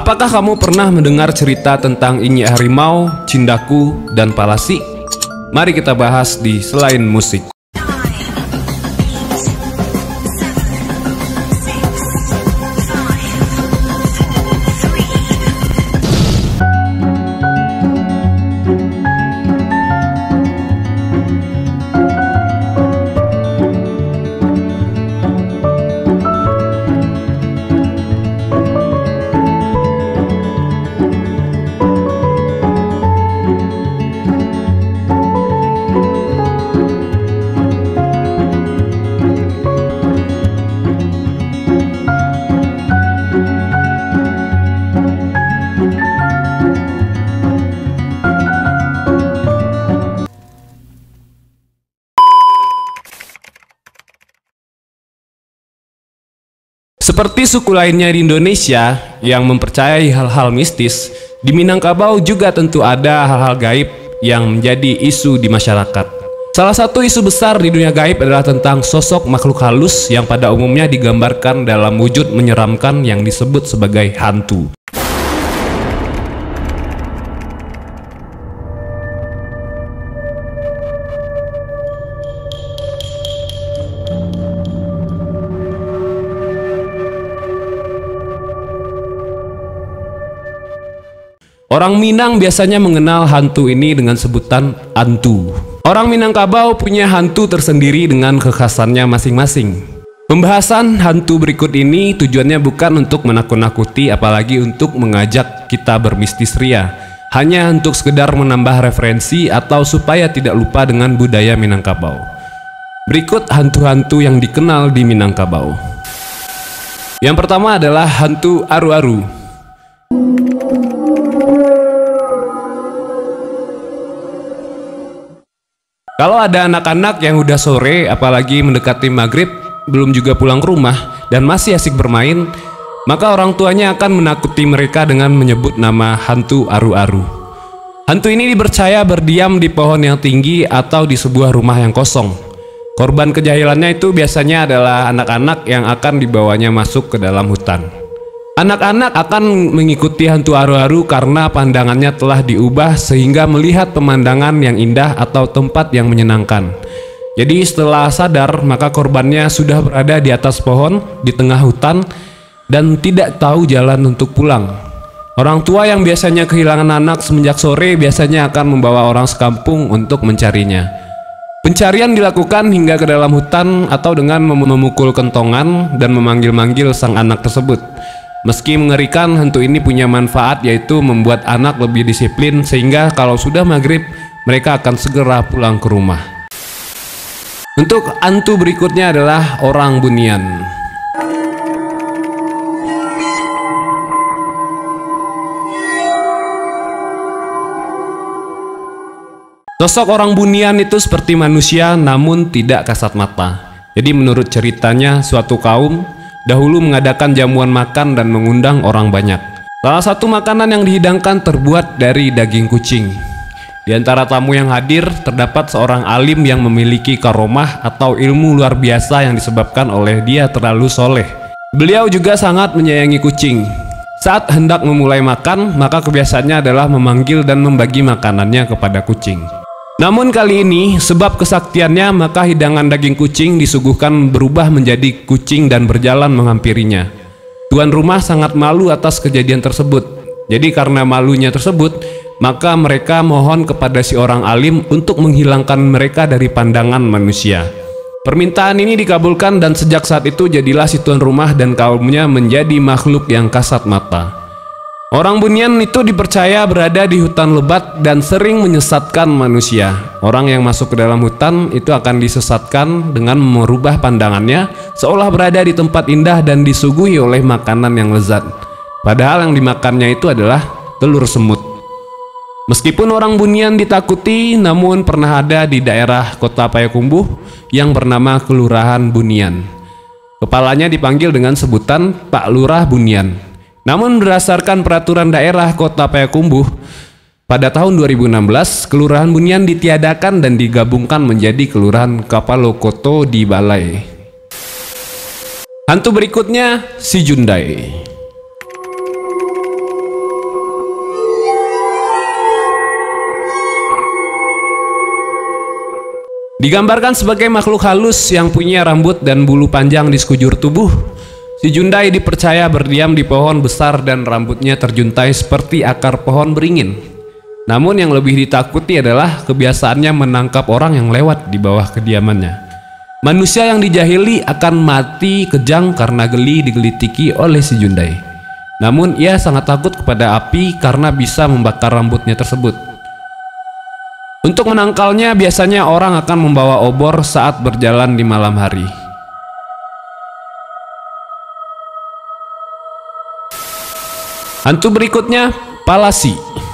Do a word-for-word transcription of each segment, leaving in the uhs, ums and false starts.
Apakah kamu pernah mendengar cerita tentang Inyek Harimau, Cindaku, dan Palasi? Mari kita bahas di Selain Musik. Seperti suku lainnya di Indonesia yang mempercayai hal-hal mistis, di Minangkabau juga tentu ada hal-hal gaib yang menjadi isu di masyarakat. Salah satu isu besar di dunia gaib adalah tentang sosok makhluk halus yang pada umumnya digambarkan dalam wujud menyeramkan yang disebut sebagai hantu. Orang Minang biasanya mengenal hantu ini dengan sebutan antu. Orang Minangkabau punya hantu tersendiri dengan kekhasannya masing-masing. Pembahasan hantu berikut ini tujuannya bukan untuk menakut-nakuti, apalagi untuk mengajak kita bermistis ria. Hanya untuk sekedar menambah referensi atau supaya tidak lupa dengan budaya Minangkabau. Berikut hantu-hantu yang dikenal di Minangkabau. Yang pertama adalah hantu aru-aru. Kalau ada anak-anak yang udah sore, apalagi mendekati maghrib, belum juga pulang ke rumah, dan masih asik bermain, maka orang tuanya akan menakuti mereka dengan menyebut nama hantu aru-aru. Hantu ini dipercaya berdiam di pohon yang tinggi atau di sebuah rumah yang kosong. Korban kejahilannya itu biasanya adalah anak-anak yang akan dibawanya masuk ke dalam hutan. Anak-anak akan mengikuti hantu aru-aru karena pandangannya telah diubah sehingga melihat pemandangan yang indah atau tempat yang menyenangkan. Jadi setelah sadar, maka korbannya sudah berada di atas pohon di tengah hutan dan tidak tahu jalan untuk pulang. Orang tua yang biasanya kehilangan anak semenjak sore biasanya akan membawa orang sekampung untuk mencarinya. Pencarian dilakukan hingga ke dalam hutan atau dengan memukul kentongan dan memanggil-manggil sang anak tersebut. Meski mengerikan, hantu ini punya manfaat, yaitu membuat anak lebih disiplin sehingga kalau sudah maghrib mereka akan segera pulang ke rumah. Untuk hantu berikutnya adalah orang bunian. Sosok orang bunian itu seperti manusia namun tidak kasat mata. Jadi menurut ceritanya, suatu kaum dahulu mengadakan jamuan makan dan mengundang orang banyak. Salah satu makanan yang dihidangkan terbuat dari daging kucing. Di antara tamu yang hadir terdapat seorang alim yang memiliki karomah atau ilmu luar biasa yang disebabkan oleh dia terlalu soleh. Beliau juga sangat menyayangi kucing. Saat hendak memulai makan, maka kebiasaannya adalah memanggil dan membagi makanannya kepada kucing. Namun kali ini, sebab kesaktiannya, maka hidangan daging kucing disuguhkan berubah menjadi kucing dan berjalan menghampirinya. Tuan rumah sangat malu atas kejadian tersebut. Jadi karena malunya tersebut, maka mereka mohon kepada si orang alim untuk menghilangkan mereka dari pandangan manusia. Permintaan ini dikabulkan dan sejak saat itu jadilah si tuan rumah dan kaumnya menjadi makhluk yang kasat mata. Orang bunian itu dipercaya berada di hutan lebat dan sering menyesatkan manusia. Orang yang masuk ke dalam hutan itu akan disesatkan dengan merubah pandangannya seolah berada di tempat indah dan disuguhi oleh makanan yang lezat. Padahal yang dimakannya itu adalah telur semut. Meskipun orang bunian ditakuti, namun pernah ada di daerah Kota Payakumbuh yang bernama Kelurahan Bunian. Kepalanya dipanggil dengan sebutan Pak Lurah Bunian. Namun berdasarkan peraturan daerah Kota Payakumbuh, pada tahun dua ribu enam belas, Kelurahan Bunian ditiadakan dan digabungkan menjadi Kelurahan Kapalokoto di Balai. Hantu berikutnya, si Jundai. Digambarkan sebagai makhluk halus yang punya rambut dan bulu panjang di sekujur tubuh. Si Jundai dipercaya berdiam di pohon besar dan rambutnya terjuntai seperti akar pohon beringin. Namun yang lebih ditakuti adalah kebiasaannya menangkap orang yang lewat di bawah kediamannya. Manusia yang dijahili akan mati kejang karena geli digelitiki oleh si Jundai. Namun ia sangat takut kepada api karena bisa membakar rambutnya tersebut. Untuk menangkalnya biasanya orang akan membawa obor saat berjalan di malam hari. Hantu berikutnya, Palasi.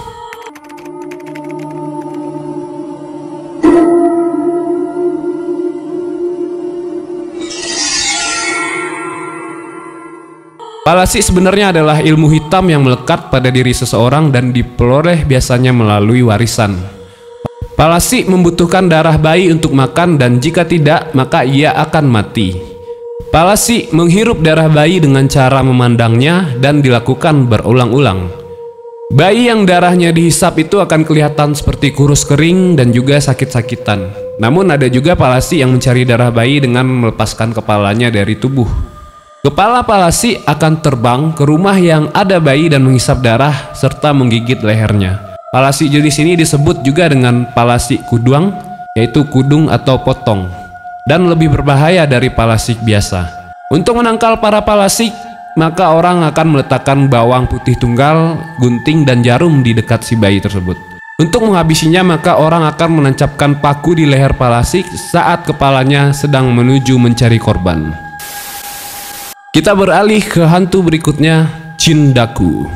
Palasi sebenarnya adalah ilmu hitam yang melekat pada diri seseorang dan diperoleh biasanya melalui warisan. Palasi membutuhkan darah bayi untuk makan dan jika tidak, maka ia akan mati. Palasi menghirup darah bayi dengan cara memandangnya dan dilakukan berulang-ulang. Bayi yang darahnya dihisap itu akan kelihatan seperti kurus kering dan juga sakit-sakitan. Namun ada juga Palasi yang mencari darah bayi dengan melepaskan kepalanya dari tubuh. Kepala Palasi akan terbang ke rumah yang ada bayi dan menghisap darah serta menggigit lehernya. Palasi jenis ini disebut juga dengan Palasi kuduang, yaitu kudung atau potong, dan lebih berbahaya dari Palasi biasa. Untuk menangkal para Palasi, maka orang akan meletakkan bawang putih tunggal, gunting, dan jarum di dekat si bayi tersebut. Untuk menghabisinya, maka orang akan menancapkan paku di leher Palasi saat kepalanya sedang menuju mencari korban. Kita beralih ke hantu berikutnya, Cindaku.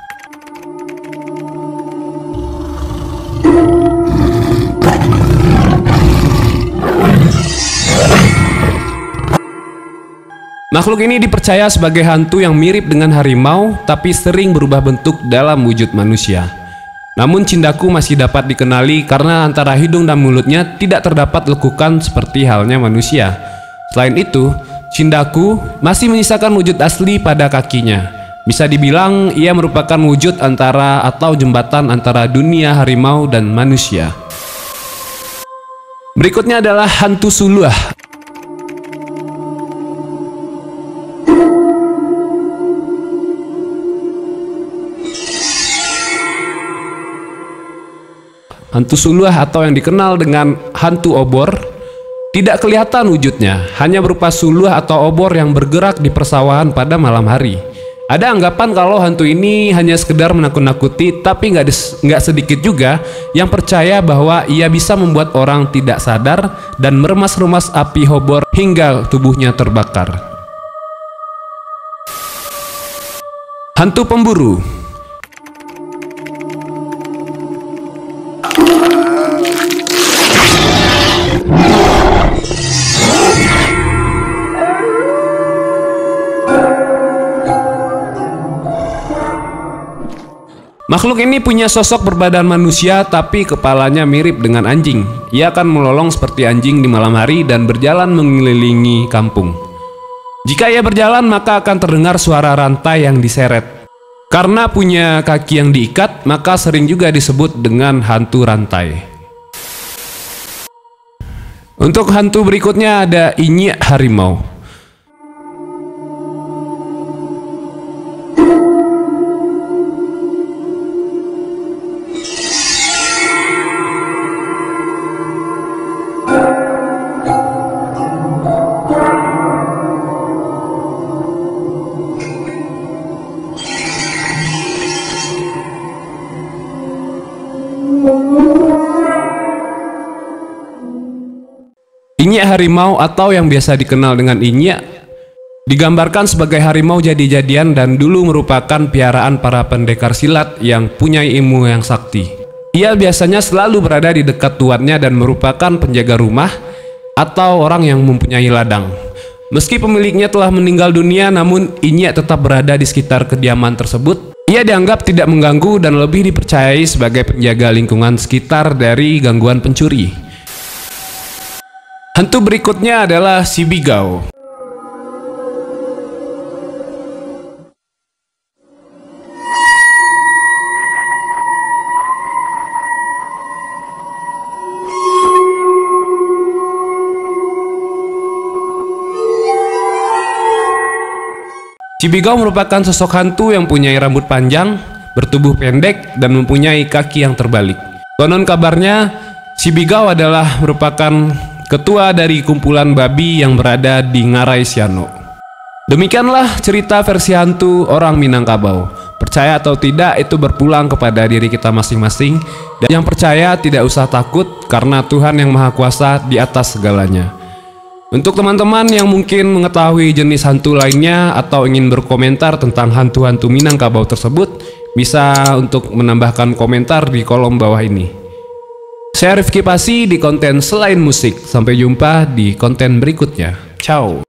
Makhluk ini dipercaya sebagai hantu yang mirip dengan harimau, tapi sering berubah bentuk dalam wujud manusia. Namun Cindaku masih dapat dikenali karena antara hidung dan mulutnya tidak terdapat lekukan seperti halnya manusia. Selain itu, Cindaku masih menyisakan wujud asli pada kakinya. Bisa dibilang ia merupakan wujud antara atau jembatan antara dunia harimau dan manusia. Berikutnya adalah hantu Suluah. Hantu Suluah atau yang dikenal dengan hantu obor tidak kelihatan wujudnya, hanya berupa suluah atau obor yang bergerak di persawahan pada malam hari. Ada anggapan kalau hantu ini hanya sekedar menakut-nakuti, tapi nggak nggak sedikit juga yang percaya bahwa ia bisa membuat orang tidak sadar dan meremas-remas api obor hingga tubuhnya terbakar. Hantu Pemburu. Makhluk ini punya sosok berbadan manusia tapi kepalanya mirip dengan anjing. Ia akan melolong seperti anjing di malam hari dan berjalan mengelilingi kampung. Jika ia berjalan maka akan terdengar suara rantai yang diseret. Karena punya kaki yang diikat, maka sering juga disebut dengan hantu rantai. Untuk hantu berikutnya ada Inyek Harimau. Inyek harimau atau yang biasa dikenal dengan Inyek digambarkan sebagai harimau jadi-jadian dan dulu merupakan piaraan para pendekar silat yang punya ilmu yang sakti. Ia biasanya selalu berada di dekat tuannya dan merupakan penjaga rumah atau orang yang mempunyai ladang. Meski pemiliknya telah meninggal dunia, namun Inyek tetap berada di sekitar kediaman tersebut. Ia dianggap tidak mengganggu dan lebih dipercayai sebagai penjaga lingkungan sekitar dari gangguan pencuri. Hantu berikutnya adalah si Bigau. Cibigau merupakan sosok hantu yang punya rambut panjang, bertubuh pendek, dan mempunyai kaki yang terbalik. Konon kabarnya, Cibigau adalah merupakan ketua dari kumpulan babi yang berada di Ngarai Siano. Demikianlah cerita versi hantu orang Minangkabau. Percaya atau tidak itu berpulang kepada diri kita masing-masing. Dan yang percaya tidak usah takut karena Tuhan yang Maha Kuasa di atas segalanya. Untuk teman-teman yang mungkin mengetahui jenis hantu lainnya atau ingin berkomentar tentang hantu-hantu Minangkabau tersebut, bisa untuk menambahkan komentar di kolom bawah ini. Saya Rifki Pasi di konten Selain Musik. Sampai jumpa di konten berikutnya. Ciao.